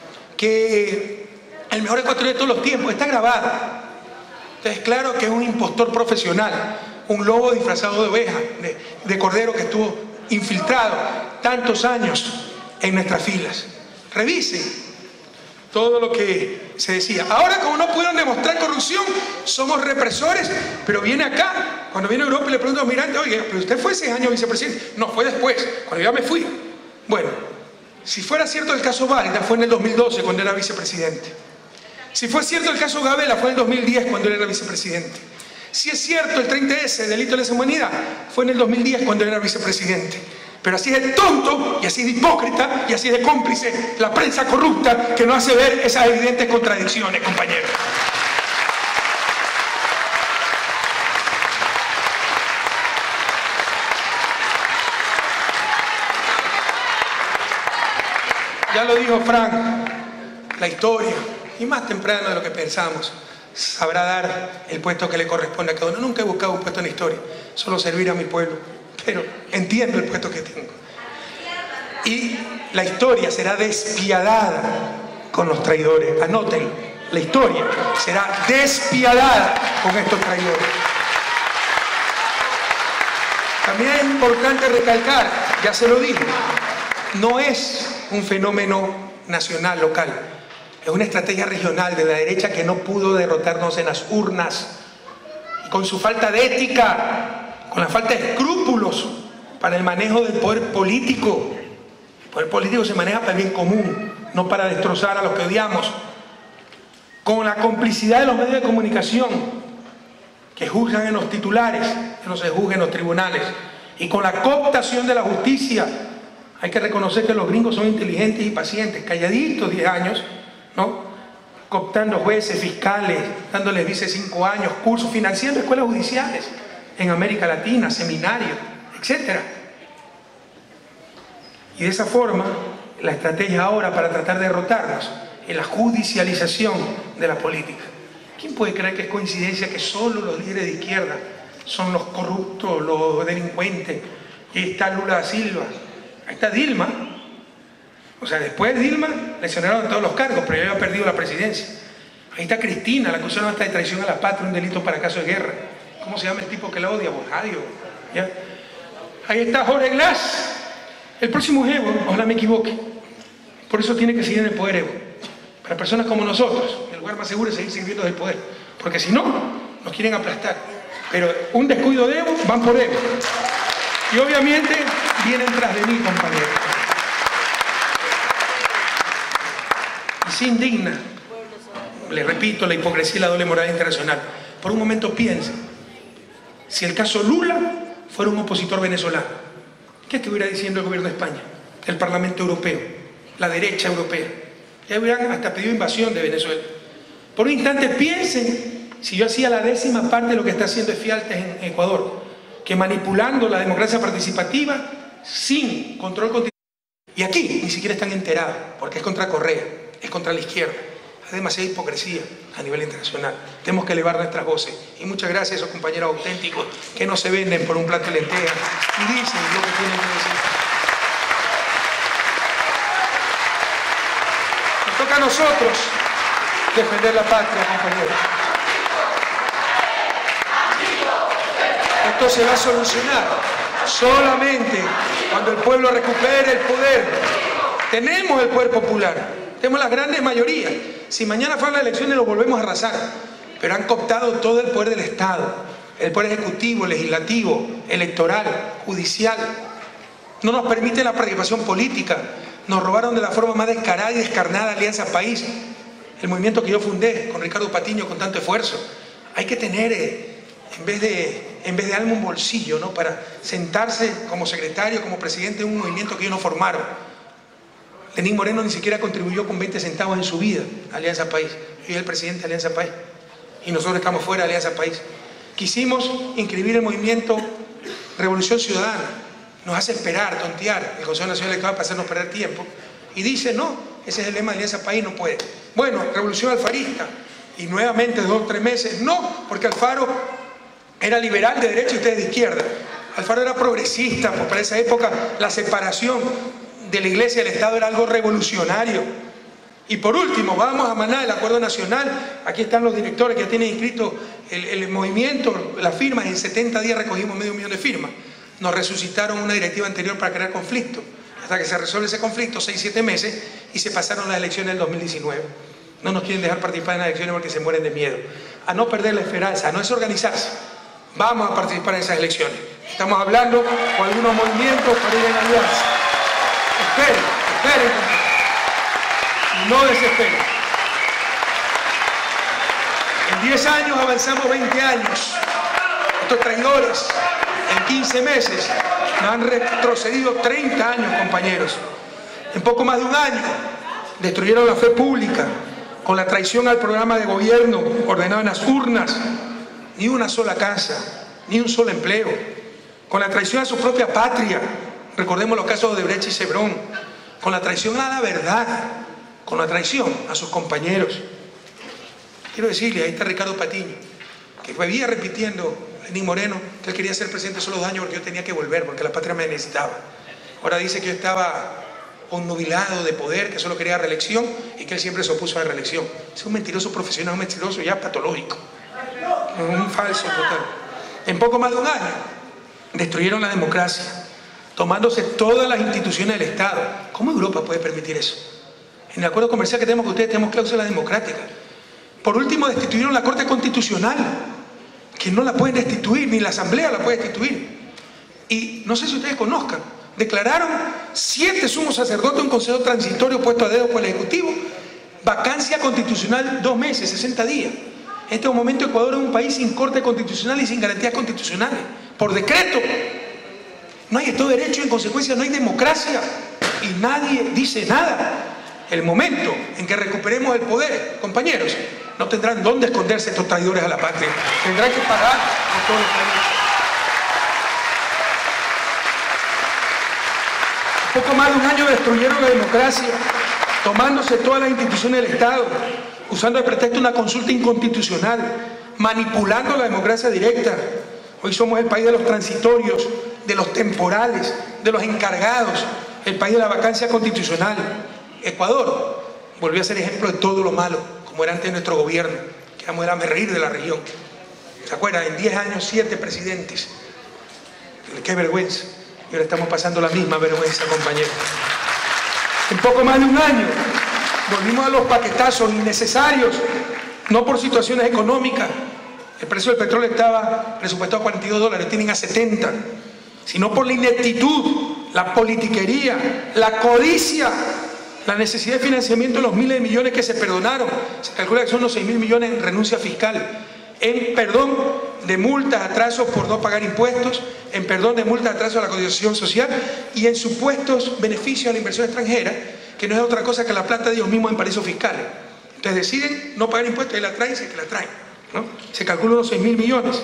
que el mejor ecuatoriano de todos los tiempos. Está grabado. Entonces, claro que es un impostor profesional, un lobo disfrazado de oveja, de, de cordero, que estuvo infiltrado tantos años en nuestras filas. Revisen todo lo que se decía. Ahora, como no pudieron demostrar corrupción, somos represores. Pero viene acá, cuando viene a Europa y le pregunta a los migrantes: oye, pero usted fue seis años vicepresidente. No, fue después, cuando ya me fui. Bueno, si fuera cierto el caso Válida, fue en el dos mil doce, cuando era vicepresidente. Si fue cierto el caso Gabela, fue en el dos mil diez, cuando él era vicepresidente. Si es cierto el treinta ese, delito de lesa humanidad, fue en el dos mil diez, cuando él era vicepresidente. Pero así es de tonto, y así es de hipócrita, y así es de cómplice la prensa corrupta, que no hace ver esas evidentes contradicciones, compañeros. Ya lo dijo Frank, la historia, y más temprano de lo que pensamos, sabrá dar el puesto que le corresponde a cada uno. Nunca he buscado un puesto en la historia, solo servir a mi pueblo. Pero entiendo el puesto que tengo. Y la historia será despiadada con los traidores. Anoten, la historia será despiadada con estos traidores. También es importante recalcar, ya se lo dije, no es un fenómeno nacional, local. Es una estrategia regional de la derecha que no pudo derrotarnos en las urnas. Y con su falta de ética, con la falta de escrúpulos para el manejo del poder político. El poder político se maneja para el bien común, no para destrozar a los que odiamos. Con la complicidad de los medios de comunicación, que juzgan en los titulares, que no se juzguen en los tribunales. Y con la cooptación de la justicia. Hay que reconocer que los gringos son inteligentes y pacientes, calladitos diez años, ¿no? Cooptando jueces, fiscales, dándoles vice cinco años, cursos, financiando escuelas judiciales en América Latina, seminarios, etcétera. Y de esa forma, la estrategia ahora para tratar de derrotarnos es la judicialización de la política. ¿Quién puede creer que es coincidencia que solo los líderes de izquierda son los corruptos, los delincuentes? Y ahí está Lula da Silva, ahí está Dilma. O sea, después de Dilma le exoneraron todos los cargos, pero ya había perdido la presidencia. Ahí está Cristina, la acusaron hasta de traición a la patria, un delito para caso de guerra. ¿Cómo se llama el tipo que la odia? Borjadio. ¿Ya? Ahí está Jorge Glass. El próximo es Evo, ojalá me equivoque. Por eso tiene que seguir en el poder Evo. Para personas como nosotros, el lugar más seguro es seguir sirviendo del poder. Porque si no, nos quieren aplastar. Pero un descuido de Evo, van por Evo. Y obviamente vienen tras de mí, compañeros. Y se indigna, les repito, la hipocresía y la doble moral internacional. Por un momento piensen, si el caso Lula fuera un opositor venezolano, ¿qué estuviera diciendo el gobierno de España? El Parlamento Europeo, la derecha europea. Ya hubieran hasta pedido invasión de Venezuela. Por un instante piensen, si yo hacía la décima parte de lo que está haciendo Efialtes en Ecuador, que manipulando la democracia participativa sin control constitucional. Y aquí ni siquiera están enterados, porque es contra Correa, es contra la izquierda. Hay demasiada hipocresía a nivel internacional. Tenemos que elevar nuestras voces. Y muchas gracias a esos compañeros auténticos que no se venden por un plato de lentejas y dicen lo que tienen que decir. Nos toca a nosotros defender la patria, compañeros. Esto se va a solucionar solamente cuando el pueblo recupere el poder. Tenemos el poder popular, tenemos las grandes mayorías. Si mañana fueran las elecciones lo volvemos a arrasar, pero han cooptado todo el poder del Estado, el poder ejecutivo, legislativo, electoral, judicial. No nos permite la participación política. Nos robaron de la forma más descarada y descarnada Alianza País, el movimiento que yo fundé con Ricardo Patiño con tanto esfuerzo. Hay que tener, eh, en vez de, en vez de darme un bolsillo, ¿no?, para sentarse como secretario, como presidente de un movimiento que ellos no formaron. Lenín Moreno ni siquiera contribuyó con veinte centavos en su vida a Alianza País. Yo soy el presidente de Alianza País y nosotros estamos fuera de Alianza País. Quisimos inscribir el movimiento Revolución Ciudadana. Nos hace esperar, tontear el Consejo Nacional Electoral para hacernos perder tiempo. Y dice, no, ese es el lema de Alianza País, no puede. Bueno, Revolución Alfarista. Y nuevamente dos o tres meses, no, porque Alfaro era liberal de derecha y ustedes de izquierda. Alfaro era progresista, pues para esa época la separación de la Iglesia y del Estado era algo revolucionario. Y por último, vamos a manar el Acuerdo Nacional. Aquí están los directores que tienen inscrito el, el movimiento, las firmas. En setenta días recogimos medio millón de firmas. Nos resucitaron una directiva anterior para crear conflicto. Hasta que se resuelve ese conflicto, seis, siete meses, y se pasaron las elecciones del dos mil diecinueve. No nos quieren dejar participar en las elecciones porque se mueren de miedo. A no perder la esperanza, a no es organizarse. Vamos a participar en esas elecciones. Estamos hablando con algunos movimientos para ir en alianza. Esperen, esperen, no desesperen. En diez años avanzamos veinte años. Estos traidores en quince meses nos han retrocedido treinta años, compañeros. En poco más de un año destruyeron la fe pública con la traición al programa de gobierno ordenado en las urnas. Ni una sola casa, ni un solo empleo. Con la traición a su propia patria. Recordemos los casos de Odebrecht y Chevron. Con la traición a la verdad. Con la traición a sus compañeros. Quiero decirle, ahí está Ricardo Patiño, que vivía repitiendo a Lenín Moreno que él quería ser presidente solo dos años porque yo tenía que volver, porque la patria me necesitaba. Ahora dice que yo estaba obnubilado de poder, que solo quería reelección y que él siempre se opuso a la reelección. Es un mentiroso profesional, un mentiroso ya patológico. Un falso total. En poco más de un año destruyeron la democracia, tomándose todas las instituciones del Estado. ¿Cómo Europa puede permitir eso? En el acuerdo comercial que tenemos con ustedes tenemos cláusulas democráticas. Por último, destituyeron la Corte Constitucional, que no la pueden destituir, ni la Asamblea la puede destituir. Y no sé si ustedes conozcan, declararon siete sumos sacerdotes, un consejo transitorio puesto a dedo por el Ejecutivo, vacancia constitucional dos meses, sesenta días. En este momento Ecuador es un país sin corte constitucional y sin garantías constitucionales. Por decreto. No hay Estado de Derecho y en consecuencia no hay democracia. Y nadie dice nada. El momento en que recuperemos el poder, compañeros, no tendrán dónde esconderse estos traidores a la patria. Tendrán que pagar por todos los traidores. Poco más de un año destruyeron la democracia, tomándose todas las instituciones del Estado, usando de pretexto una consulta inconstitucional, manipulando la democracia directa. Hoy somos el país de los transitorios, de los temporales, de los encargados, el país de la vacancia constitucional. Ecuador volvió a ser ejemplo de todo lo malo, como era antes de nuestro gobierno, que éramos el hazmerreír de la región. ¿Se acuerdan? En diez años, siete presidentes. ¡Qué vergüenza! Y ahora estamos pasando la misma vergüenza, compañeros. En poco más de un año volvimos a los paquetazos innecesarios, no por situaciones económicas. El precio del petróleo estaba presupuestado a cuarenta y dos dólares, tienen a setenta. Sino por la ineptitud, la politiquería, la codicia, la necesidad de financiamiento de los miles de millones que se perdonaron. Se calcula que son unos seis mil millones en renuncia fiscal, en perdón de multas, atrasos por no pagar impuestos, en perdón de multas, atrasos a la cotización social y en supuestos beneficios a la inversión extranjera, que no es otra cosa que la plata de ellos mismos en paraísos fiscales. Entonces deciden no pagar impuestos y la traen, se que la traen, ¿no? Se calcula unos seis mil millones.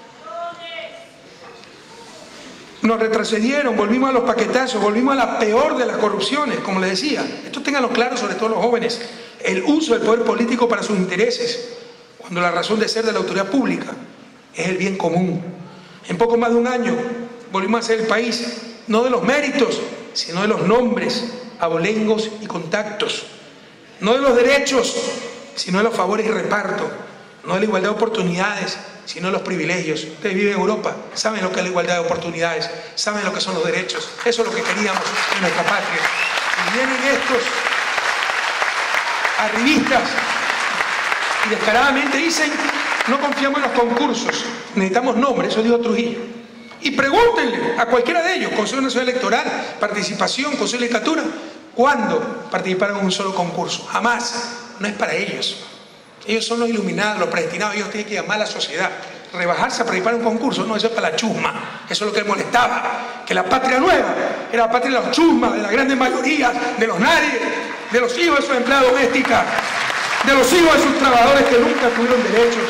Nos retrocedieron, volvimos a los paquetazos, volvimos a la peor de las corrupciones, como les decía. Esto ténganlo claro, sobre todo los jóvenes. El uso del poder político para sus intereses, cuando la razón de ser de la autoridad pública es el bien común. En poco más de un año volvimos a ser el país, no de los méritos, sino de los nombres, abolengos y contactos. No de los derechos, sino de los favores y reparto. No de la igualdad de oportunidades, sino de los privilegios. Ustedes viven en Europa, saben lo que es la igualdad de oportunidades, saben lo que son los derechos. Eso es lo que queríamos en nuestra patria. Y vienen estos arribistas y descaradamente dicen: no confiamos en los concursos, necesitamos nombres. Eso dijo Trujillo. Y pregúntenle a cualquiera de ellos, Consejo Nacional Electoral, participación, Consejo de Legislatura, ¿cuándo participaron en un solo concurso? Jamás. No es para ellos. Ellos son los iluminados, los predestinados. Ellos tienen que llamar a la sociedad. Rebajarse a participar en un concurso, no, eso es para la chusma. Eso es lo que les molestaba. Que la patria nueva era la patria de los chusmas, de las grandes mayorías, de los nadie, de los hijos de sus empleadas domésticas, de los hijos de sus trabajadores que nunca tuvieron derechos.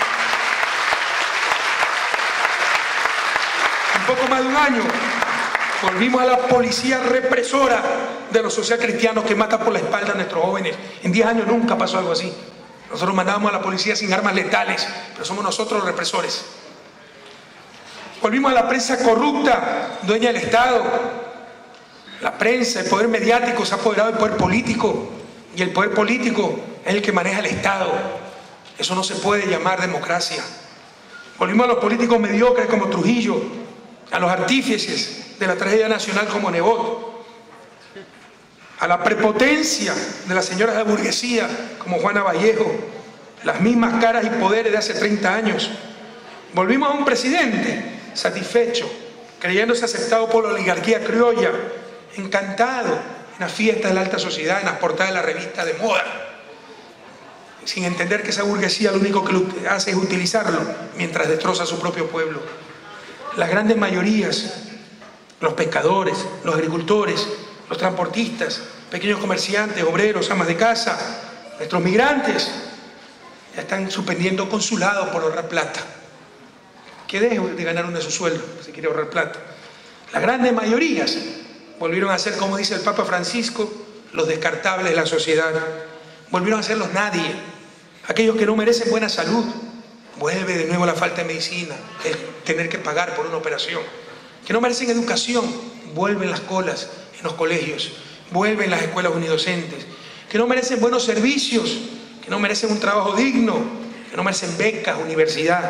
En poco más de un año volvimos a la policía represora de los socialcristianos que mata por la espalda a nuestros jóvenes. En diez años nunca pasó algo así. Nosotros mandábamos a la policía sin armas letales, pero somos nosotros los represores. Volvimos a la prensa corrupta, dueña del Estado. La prensa, el poder mediático se ha apoderado del poder político, y el poder político es el que maneja el Estado. Eso no se puede llamar democracia. Volvimos a los políticos mediocres como Trujillo, a los artífices de la tragedia nacional como Nebot, a la prepotencia de las señoras de burguesía como Juana Vallejo, las mismas caras y poderes de hace treinta años. Volvimos a un presidente satisfecho, creyéndose aceptado por la oligarquía criolla, encantado en las fiestas de la alta sociedad, en las portadas de la revista de moda, sin entender que esa burguesía lo único que hace es utilizarlo mientras destroza a su propio pueblo. Las grandes mayorías, los pescadores, los agricultores, los transportistas, pequeños comerciantes, obreros, amas de casa, nuestros migrantes, ya están suspendiendo consulados por ahorrar plata. Que deje de ganar uno de sus sueldos si quiere ahorrar plata. Las grandes mayorías volvieron a ser, como dice el Papa Francisco, los descartables de la sociedad. Volvieron a ser los nadie, aquellos que no merecen buena salud. Vuelve de nuevo la falta de medicina, el tener que pagar por una operación. Que no merecen educación, vuelven las colas en los colegios, vuelven las escuelas unidocentes. Que no merecen buenos servicios, que no merecen un trabajo digno, que no merecen becas, universidad.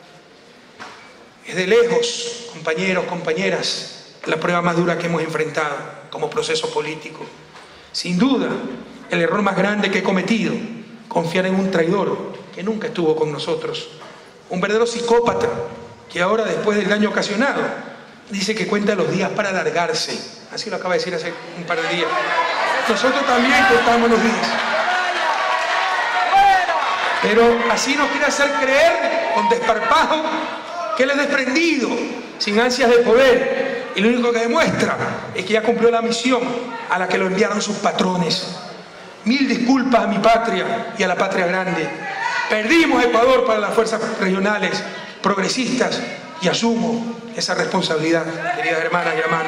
Es de lejos, compañeros, compañeras, la prueba más dura que hemos enfrentado como proceso político. Sin duda, el error más grande que he cometido, confiar en un traidor que nunca estuvo con nosotros, un verdadero psicópata que ahora, después del daño ocasionado, dice que cuenta los días para alargarse. Así lo acaba de decir hace un par de días. Nosotros también contamos los días. Pero así nos quiere hacer creer con desparpajo que él es desprendido, sin ansias de poder, y lo único que demuestra es que ya cumplió la misión a la que lo enviaron sus patrones. Mil disculpas a mi patria y a la patria grande. Perdimos Ecuador para las fuerzas regionales progresistas y asumo esa responsabilidad, queridas hermanas y hermanos.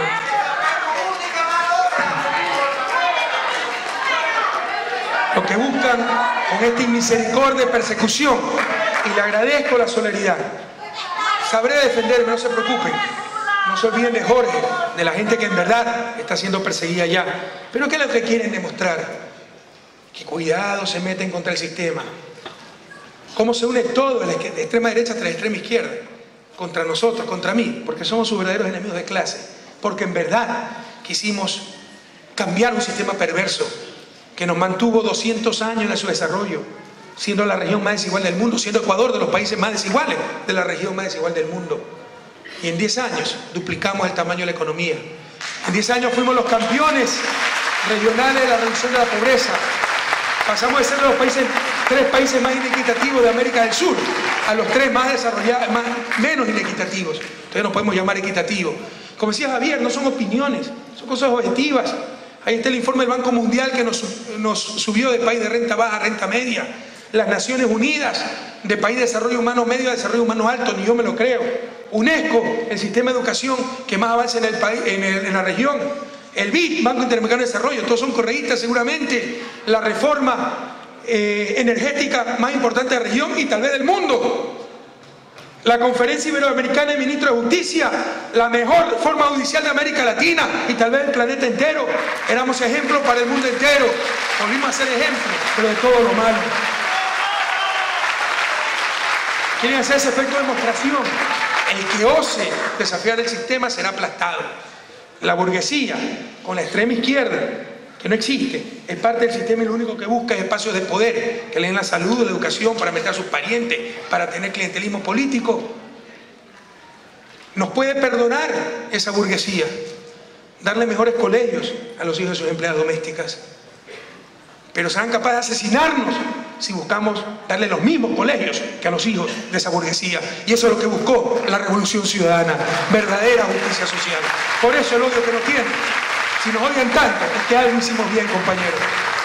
Lo que buscan con esta inmisericordia de persecución, y le agradezco la solidaridad. Sabré defenderme, no se preocupen. No se olviden de Jorge, de la gente que en verdad está siendo perseguida ya. Pero ¿qué es lo que quieren demostrar? Que cuidado, se meten contra el sistema. ¿Cómo se une todo, la extrema derecha hasta la extrema izquierda? Contra nosotros, contra mí, porque somos sus verdaderos enemigos de clase. Porque en verdad quisimos cambiar un sistema perverso que nos mantuvo doscientos años en su desarrollo, siendo la región más desigual del mundo, siendo Ecuador de los países más desiguales de la región más desigual del mundo. Y en diez años duplicamos el tamaño de la economía. En diez años fuimos los campeones regionales de la reducción de la pobreza. Pasamos de ser los países, tres países más inequitativos de América del Sur a los tres más desarrollados, más, menos inequitativos. Entonces nos podemos llamar equitativos. Como decía Javier, no son opiniones, son cosas objetivas. Ahí está el informe del Banco Mundial que nos, nos subió de país de renta baja a renta media. Las Naciones Unidas, de país de desarrollo humano medio a desarrollo humano alto, ni yo me lo creo. UNESCO, el sistema de educación que más avanza en, el país, en, el, en la región. El B I D, Banco Interamericano de Desarrollo, todos son correístas seguramente. La reforma eh, energética más importante de la región y tal vez del mundo. La Conferencia Iberoamericana de Ministros de Justicia, la mejor forma judicial de América Latina y tal vez del planeta entero. Éramos ejemplo para el mundo entero. Volvimos a ser ejemplo, pero de todo lo malo. Quieren hacer ese efecto de demostración. El que ose desafiar el sistema será aplastado. La burguesía, con la extrema izquierda, que no existe, es parte del sistema y lo único que busca es espacios de poder, que le den la salud, la educación, para meter a sus parientes, para tener clientelismo político. Nos puede perdonar esa burguesía, darle mejores colegios a los hijos de sus empleadas domésticas, pero serán capaces de asesinarnos si buscamos darle los mismos colegios que a los hijos de esa burguesía. Y eso es lo que buscó la Revolución Ciudadana, verdadera justicia social. Por eso el odio que nos tienen. Si nos odian tanto, es que algo hicimos bien, compañeros.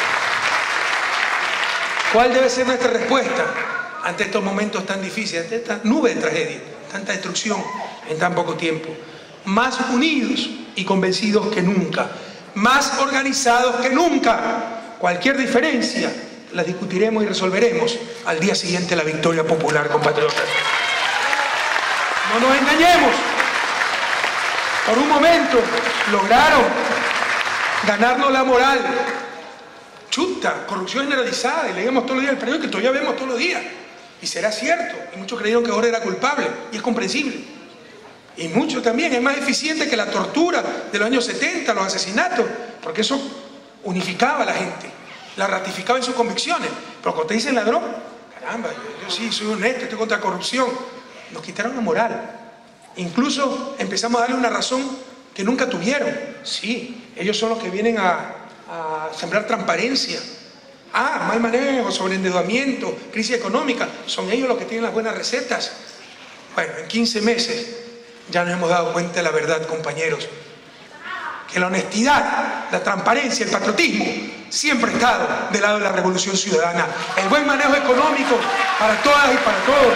¿Cuál debe ser nuestra respuesta ante estos momentos tan difíciles, ante esta nube de tragedia, tanta destrucción en tan poco tiempo? Más unidos y convencidos que nunca, más organizados que nunca. Cualquier diferencia la discutiremos y resolveremos al día siguiente de la victoria popular, compatriotas. No nos engañemos. Por un momento lograron ganarnos la moral. Chuta, corrupción generalizada, y leíamos todos los días el periódico, que todavía vemos todos los días. Y será cierto, y muchos creyeron que Jorge era culpable, y es comprensible. Y muchos también, es más eficiente que la tortura de los años setenta, los asesinatos, porque eso unificaba a la gente, la ratificaba en sus convicciones. Pero cuando te dicen ladrón, caramba, yo, yo sí soy honesto, estoy contra la corrupción, nos quitaron la moral. Incluso empezamos a darle una razón que nunca tuvieron. Sí, ellos son los que vienen a, a sembrar transparencia. Ah, mal manejo, sobreendeudamiento, crisis económica, son ellos los que tienen las buenas recetas. Bueno, en quince meses ya nos hemos dado cuenta de la verdad, compañeros, que la honestidad, la transparencia, el patriotismo siempre ha estado del lado de la Revolución Ciudadana. El buen manejo económico para todas y para todos.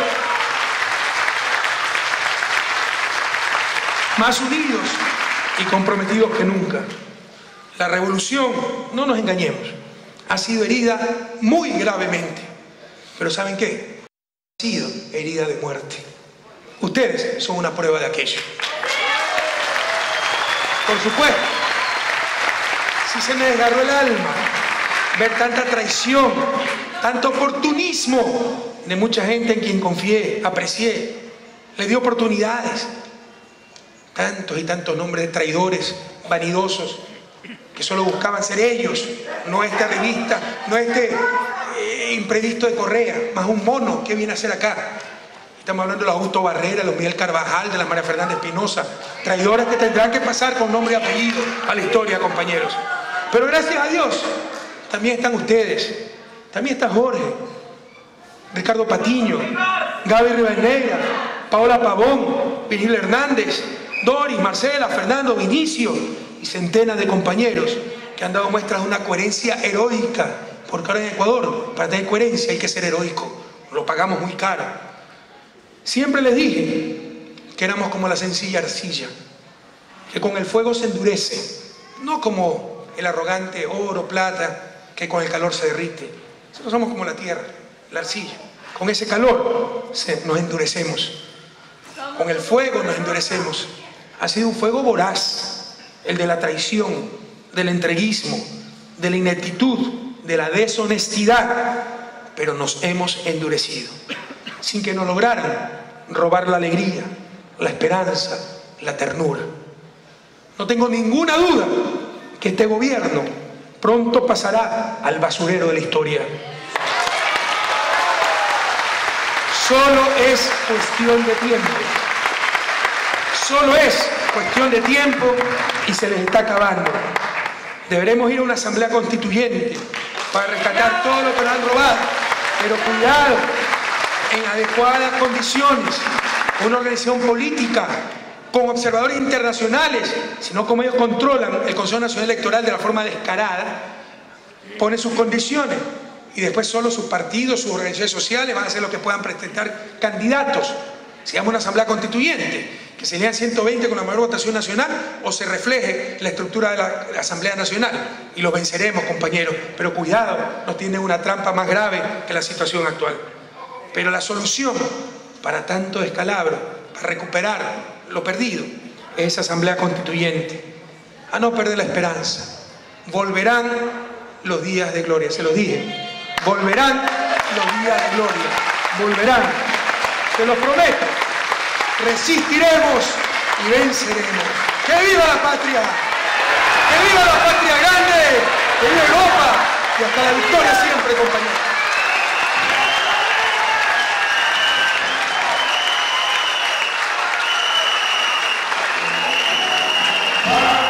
Más unidos y comprometidos que nunca. La revolución, no nos engañemos, ha sido herida muy gravemente. Pero ¿saben qué? Ha sido herida de muerte. Ustedes son una prueba de aquello. Por supuesto, si se me desgarró el alma ver tanta traición, tanto oportunismo de mucha gente en quien confié, aprecié, le di oportunidades. Tantos y tantos nombres de traidores, vanidosos, que solo buscaban ser ellos, no esta revista, no este eh, imprevisto de Correa, más un mono que viene a hacer acá. Estamos hablando de los Augusto Barrera, de los Miguel Carvajal, de la María Fernanda Espinosa, traidores que tendrán que pasar con nombre y apellido a la historia, compañeros. Pero gracias a Dios, también están ustedes, también está Jorge, Ricardo Patiño, Gaby Rivadeneira, Paola Pavón, Virgilio Hernández, Doris, Marcela, Fernando, Vinicio y centenas de compañeros que han dado muestras de una coherencia heroica, porque ahora en Ecuador, para tener coherencia hay que ser heroico, lo pagamos muy caro. Siempre les dije que éramos como la sencilla arcilla, que con el fuego se endurece, no como el arrogante oro, plata, que con el calor se derrite. Nosotros somos como la tierra, la arcilla. Con ese calor se, nos endurecemos, con el fuego nos endurecemos. Ha sido un fuego voraz, el de la traición, del entreguismo, de la ineptitud, de la deshonestidad, pero nos hemos endurecido, sin que nos lograran robar la alegría, la esperanza, la ternura. No tengo ninguna duda que este gobierno pronto pasará al basurero de la historia. Solo es cuestión de tiempo. Solo es cuestión de tiempo y se les está acabando. Deberemos ir a una asamblea constituyente para rescatar todo lo que nos han robado, pero cuidado, en adecuadas condiciones, una organización política con observadores internacionales, sino como ellos controlan el Consejo Nacional Electoral de la forma descarada, pone sus condiciones y después solo sus partidos, sus organizaciones sociales van a hacer lo que puedan presentar candidatos. Se llama una asamblea constituyente, que se lean ciento veinte con la mayor votación nacional o se refleje la estructura de la, de la Asamblea Nacional y los venceremos, compañeros, pero cuidado, nos tienen una trampa más grave que la situación actual. Pero la solución para tanto descalabro, para recuperar lo perdido, es esa asamblea constituyente. A no perder la esperanza. Volverán los días de gloria, se los dije. Volverán los días de gloria. Volverán. Te lo prometo. Resistiremos y venceremos. ¡Que viva la patria! ¡Que viva la patria grande! ¡Que viva Europa! Y hasta la victoria siempre, compañeros. ¡Viva